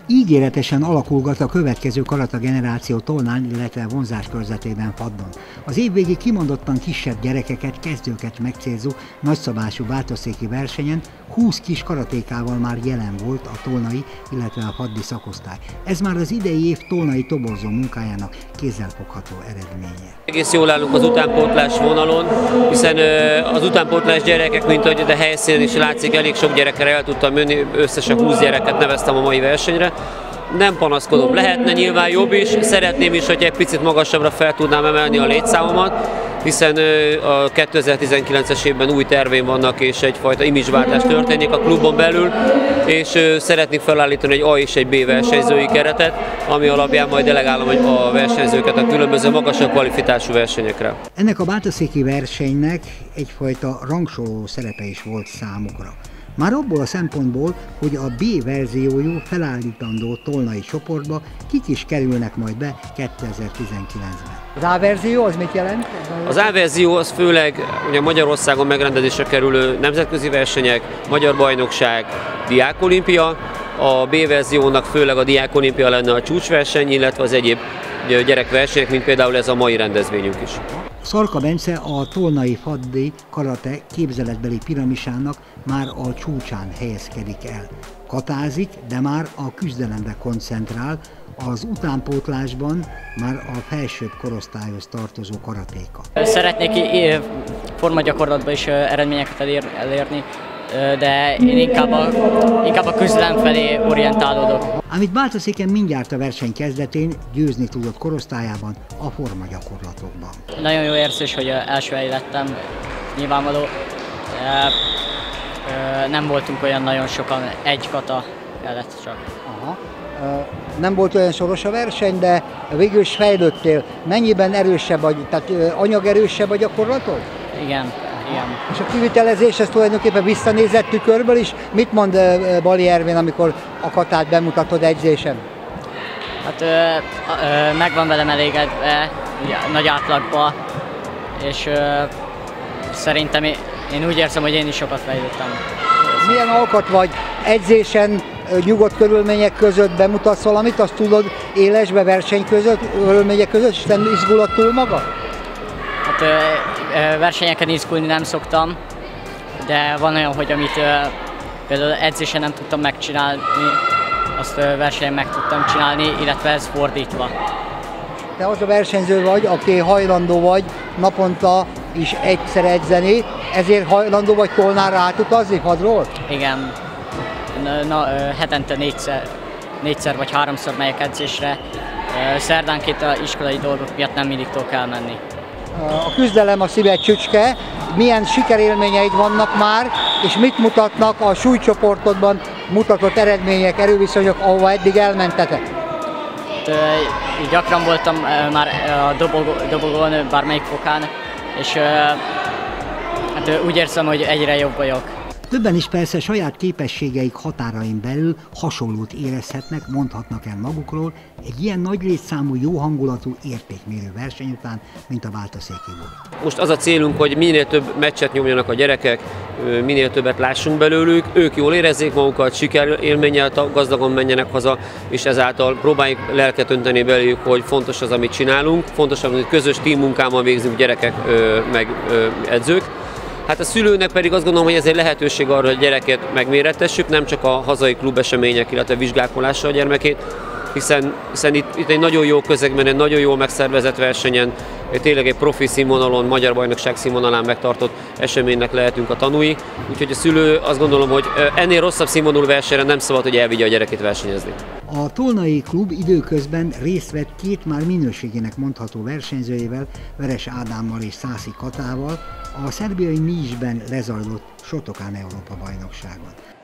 Ígéretesen alakulgat a következő karata generáció Tolnán, illetve vonzás körzetében Faddon. Az évvégi kimondottan kisebb gyerekeket, kezdőket megcélzó nagyszabású váltószéki versenyen 20 kis karatékával már jelen volt a tolnai, illetve a faddi szakosztály. Ez már az idei év tolnai toborzó munkájának kézzelfogható eredménye. Egész jól állunk az utánpótlás vonalon, hiszen az utánpótlás gyerekek, mint ahogy a helyszínen is látszik, elég sok gyerekkel el tudtam jönni, összesen 20 gyereket neveztem a mai versenyre. Nem panaszkodom, lehetne nyilván jobb is, szeretném is, hogy egy picit magasabbra fel tudnám emelni a létszámomat, hiszen a 2019-es évben új terveim vannak, és egyfajta imidzsváltás történik a klubon belül, és szeretnék felállítani egy A és egy B versenyzői keretet, ami alapján majd delegálom a versenyzőket a különböző magasabb kvalifikálású versenyekre. Ennek a váltószéki versenynek egyfajta rangsoroló szerepe is volt számukra. Már abból a szempontból, hogy a B verziójú felállítandó tolnai csoportba kik is kerülnek majd be 2019-ben. Az A verzió az mit jelent? Az A verzió az főleg ugye Magyarországon megrendezésre kerülő nemzetközi versenyek, magyar bajnokság, diákolimpia. A B verziónak főleg a diákolimpia lenne a csúcsverseny, illetve az egyéb gyerekversenyek, mint például ez a mai rendezvényünk is. Szarka Bence a tolnai faddi karate képzeletbeli piramisának már a csúcsán helyezkedik el. Katázik, de már a küzdelemre koncentrál, az utánpótlásban már a felsőbb korosztályhoz tartozó karatéka. Szeretnék formagyakorlatban is eredményeket elérni, de én inkább a küzdelem felé orientálódok. Amit Báltaszéken mindjárt a verseny kezdetén győzni tudott korosztályában a formagyakorlatokban. Nagyon jó érzés, hogy első hely lettem, nyilvánvaló. Nem voltunk olyan nagyon sokan, egy kata kellett csak. Aha. Nem volt olyan szoros a verseny, de végül is fejlődtél. Mennyiben erősebb vagy, tehát anyagerősebb a gyakorlatod? Igen. Igen. És a kivitelezés, ez tulajdonképpen visszanézett tükörбől is. Mit mond Bali Ervin, amikor a katát bemutatod edzésen? Hát meg van velem elégedve, nagy átlagban, és szerintem én úgy érzem, hogy én is sokat fejlődtem. Milyen alkat vagy edzésen, nyugodt körülmények között bemutatsz valamit, azt tudod élesbe verseny között, körülmények között, és nem izgulod túl magad? Hát versenyeken izgulni nem szoktam, de van olyan, hogy amit például edzésen nem tudtam megcsinálni, azt versenyen meg tudtam csinálni, illetve ez fordítva. Te az a versenyző vagy, aki hajlandó vagy naponta is egyszer edzeni, ezért hajlandó vagy Tolnára átutazni Fadról? Igen. Hetente négyszer vagy háromszor megyek edzésre. Szerdánként az iskolai dolgok miatt nem mindig tudok elmenni. A küzdelem a szíved csücske, milyen sikerélményeid vannak már, és mit mutatnak a súlycsoportodban mutatott eredmények, erőviszonyok, ahova eddig elmentetek? Gyakran voltam már a dobogon, bármelyik fokán, és hát úgy érzem, hogy egyre jobb vagyok. Többen is persze saját képességeik határain belül hasonlót érezhetnek, mondhatnak el magukról egy ilyen nagy létszámú, jó hangulatú értékmérő verseny után, mint a váltószéki volt. Most az a célunk, hogy minél több meccset nyomjanak a gyerekek, minél többet lássunk belőlük, ők jól érezzék magukat, sikerélménnyel gazdagon menjenek haza, és ezáltal próbáljuk lelket önteni belőlük, hogy fontos az, amit csinálunk, fontos, hogy közös tímmunkában végzünk gyerekek meg edzők. Hát a szülőnek pedig azt gondolom, hogy ez egy lehetőség arra, hogy a gyereket megmérettessük, nem csak a hazai klubesemények, illetve vizsgálkolással a gyermekét, hiszen itt egy nagyon jó közegben, egy nagyon jól megszervezett versenyen, tényleg egy profi színvonalon, magyar bajnokság színvonalán megtartott eseménynek lehetünk a tanúi. Úgyhogy a szülő azt gondolom, hogy ennél rosszabb színvonalú versenyre nem szabad, hogy elvigye a gyerekét versenyezni. A tolnai klub időközben részt vett két már minőségének mondható versenyzőjével, Veres Ádámmal és Szászi Katával, a szerbiai Nicsben lezajlott Sotokán Európa-bajnokságon.